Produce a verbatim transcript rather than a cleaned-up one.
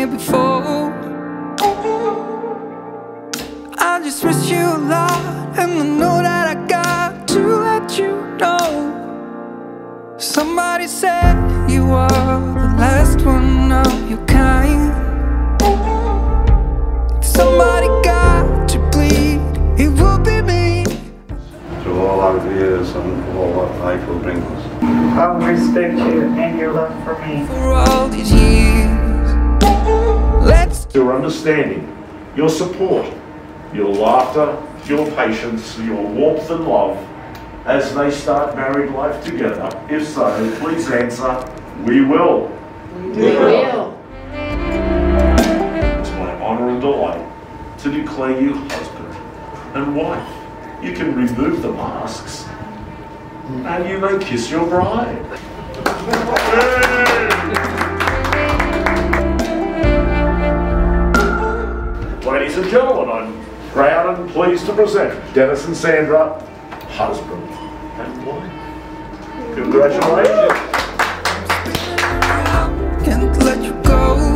here before. I just miss you a lot, and I know that I got to let you know. Somebody said you are the last one of your kind. If somebody got to bleed, it will be me. To all our viewers and all our faithful drinkers, I respect you and your love for me. For all these years, let's Your understanding, your support, your laughter, your patience, your warmth and love as they start married life together. If so, please answer, we will. We will. It's my honour and delight to declare you husband and wife. You can remove the masks and you may kiss your bride. Ladies and gentlemen, I'm proud and pleased to present Dennis and Sandra, husband and wife. Congratulations. can't let you go.